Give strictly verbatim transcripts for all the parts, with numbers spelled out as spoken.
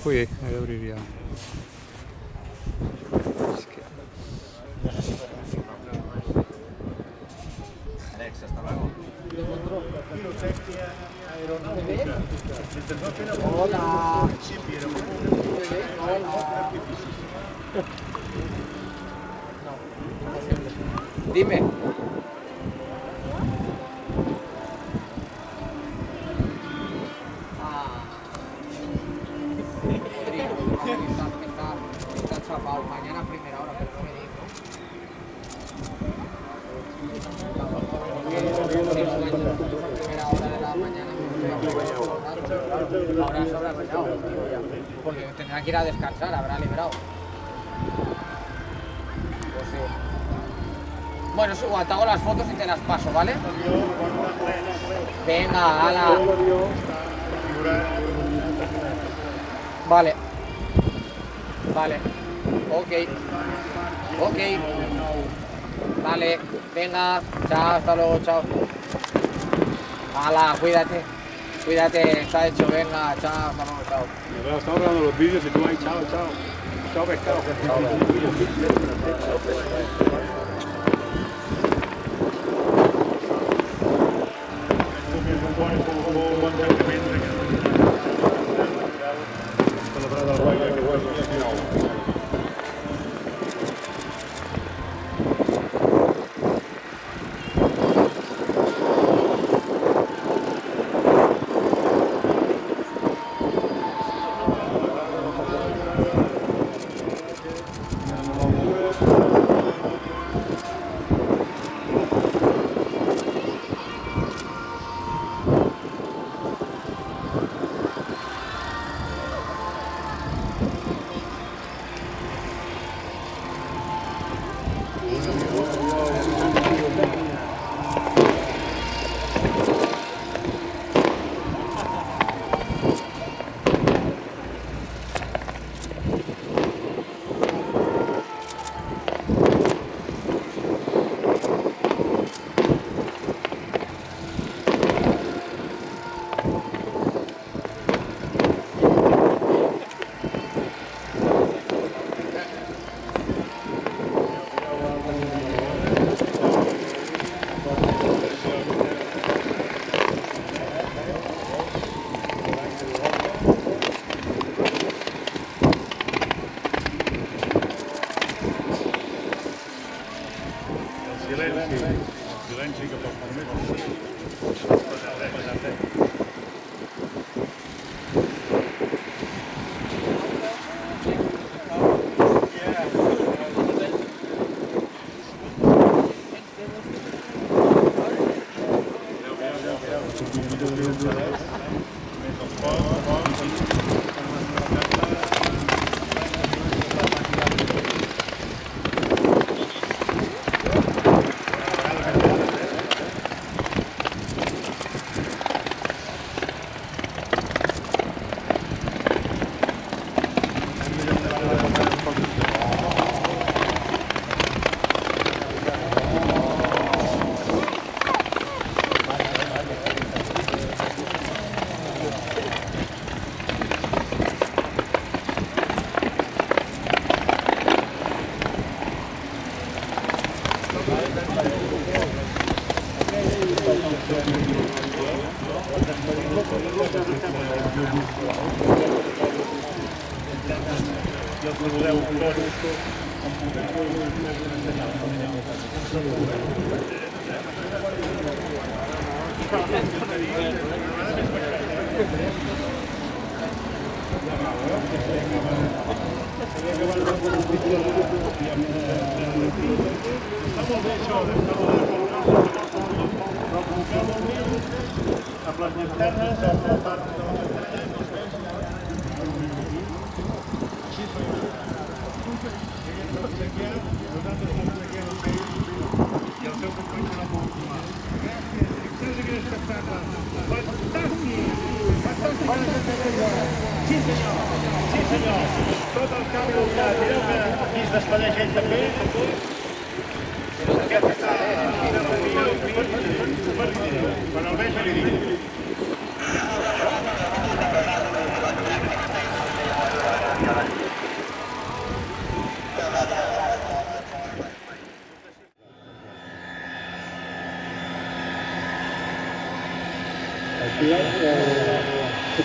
Ui, he d'obrir ja. És que... Alex, hasta luego. Hola. Dime. Mañana a primera hora, pero no me dijo. Primera hora de la mañana. Ahora se habrá bañado, tío, ya. Porque tendrá que ir a descansar, habrá librado. Pues sí. Bueno, es igual, te hago las fotos y te las paso, ¿vale? Venga, ala. Vale. Vale. Ok. Ok. Vale. Venga. Chao, hasta luego, chao. Hala, cuídate. Cuídate, está hecho, venga, chao, hasta luego, chao. Estamos grabando los vídeos y tú ahí, chao, chao. Chao, pescado. Chao,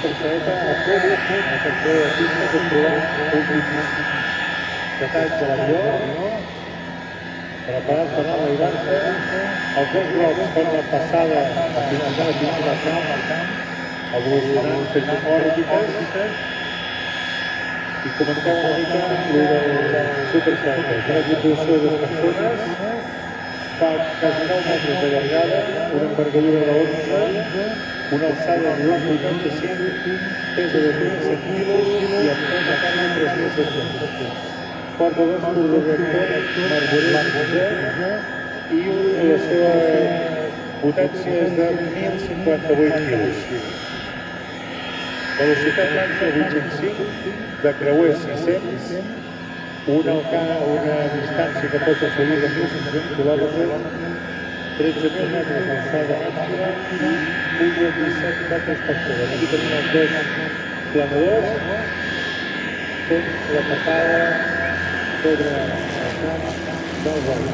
tercera a todo, a tercera de pista, controlant últims detalls de l'avió, preparat per enlairar-se. Els dos blocs fan la passada a finalitzar la final del camp, evolucionant fent òrbites, i comenteu una mica el del supersònic. Una tripulació de dues persones, fa quasi nou metres de llargada, una envergadura d'onze, una alçada de dos coma vuitanta-cinc, pesa dos mil cent quilos i amb una càrrega de tres mil set-cents. Porta dos turbodreactors Marborset i la seva potència és de mil cinquanta-vuit quilos. Velocitat màxima vuit-cents cinc, de creuer sis-cents, una, una distància que pot assolir de mil cinc-cents quilòmetres, tretze mil metres d'alçada màxima i puja disset metres per segon. Aquí tenim els dos planadors fent la passada sobre el camp del vol.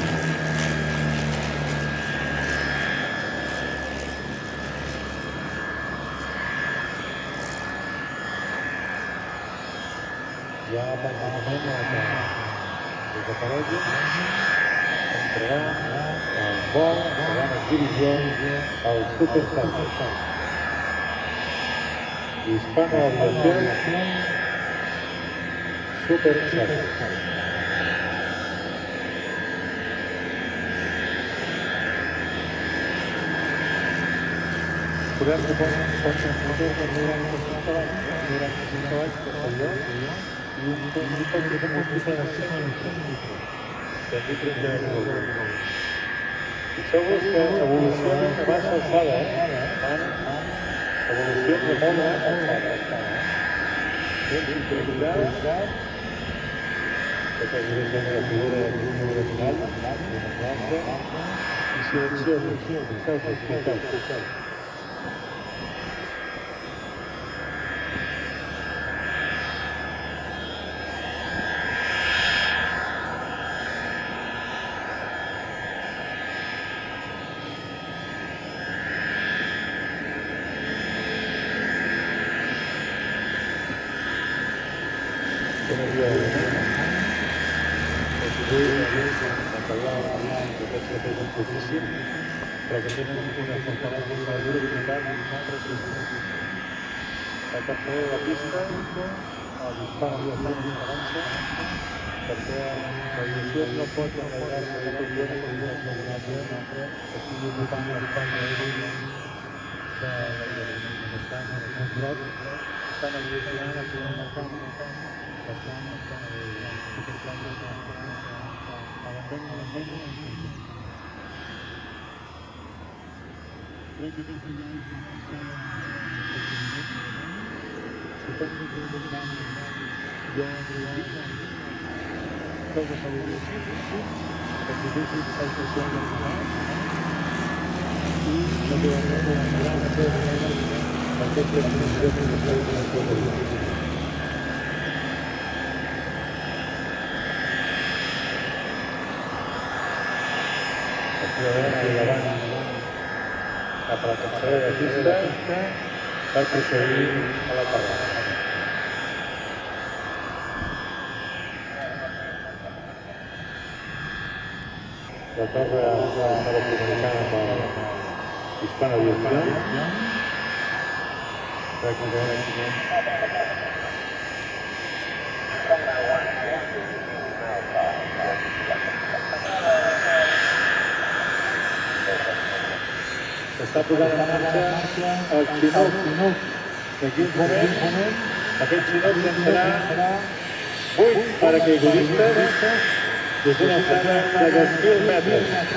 Ja pràcticament desapareix, entrarà el vol, entrarà les divisions, el supersònic. Dispara l'aviació, supersònic. Podem que poden motor de noranta-cinc cavalls, noranta-cinc cavalls per al lloc, i un motor que té un tipus de cent litres, cent litres d'aigua. Fixeu-vos que evoluciona a baixa alçada, evoluciona de molt baixa alçada. Ben sincronitzat, que gairebé sembla la figura d'un final, d'una planta, i silenciosa. Fixeu-vos, fixeu-vos. Però que tenen una conferència de durabilitat impressionant. La tercera de la pista, el dispara de la diferència, perquè l'aviació no pot enlairar-se de tot lloc com una assegurança que estigui ocupant l'espai aeri de l'aviació. Per tant, en aquest bloc estan evolucionant a fer una camp. Per tant, aquest plan de abandonen la feina. Crec que aquesta ja és una passada suposo que el camp ja ha trobat coses evolucions que potessin saltació de final i també va ser una gran cosa d'aquesta extensió que s'ha fet de la televisió. Aquí a veure davant cap a la tercera de pista per procedir a la parada. La torre estava comunicant amb el Hispano Aviació. S'està posant en marxa el xinop. D'aquí un moment, aquest xinop llançarà vuit paracaigudistes des d'una alçada de dos mil metres.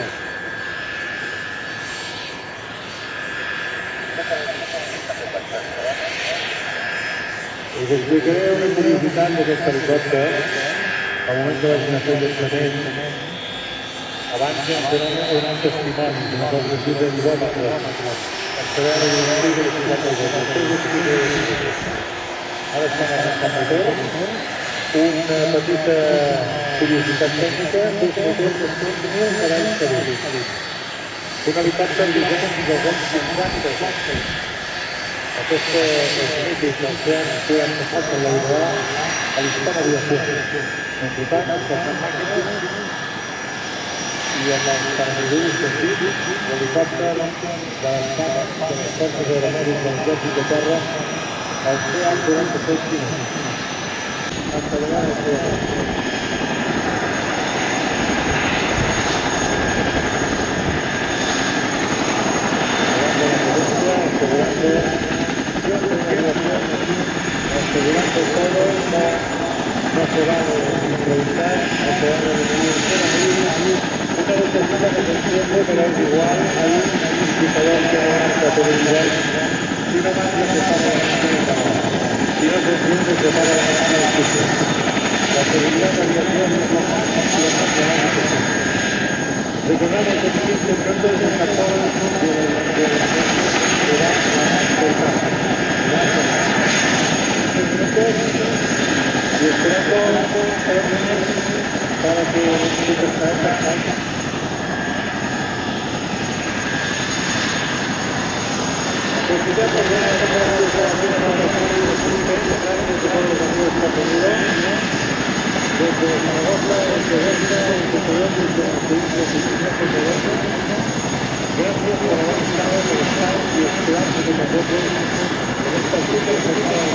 Us explicaré una curiositat d'aquest helicòpter. Al moment que vaig anar a fer el llançament, abans em donen un testimoni d'una cosa que diu de aerobatics, per saber la direcció de la ciutat. Ara estan arrencant motors. Una petita curiositat tècnica, dos motors de cent mil cavalls per hora. Un helicòpter disseny dels anys cinquanta. Aquesta magnífica acción fue empezada en la unidad a la aviación. Mexicanos que son máquinas y en los paracaidistas científicos, helicópteros, lanzadas con las fuerzas aeronáuticas del ejército de tierra al cielo durante seis minutos. Hasta llegar al cielo. Asegurando siempre la aviación, asegurando todo, no, no se va a improvisar, no se va a reunir una disciplina que se entiende, pero es igual, hay un indicador que no es categoría, sino más bien se para la mano de cada uno. Si no se entiende, se para la mano de discusión. La seguridad de la aviación es lo más, lo más grande que se. Recordamos que en quince minutos es la torre de la será cortada. quince minutos y esperando órdenes para que se presente. Presidente, por una operación de Estados Unidos, desde Zaragoza, desde Bélgica, desde Colombia, desde gracias por haber estado, por estar y esperar con nosotros en esta super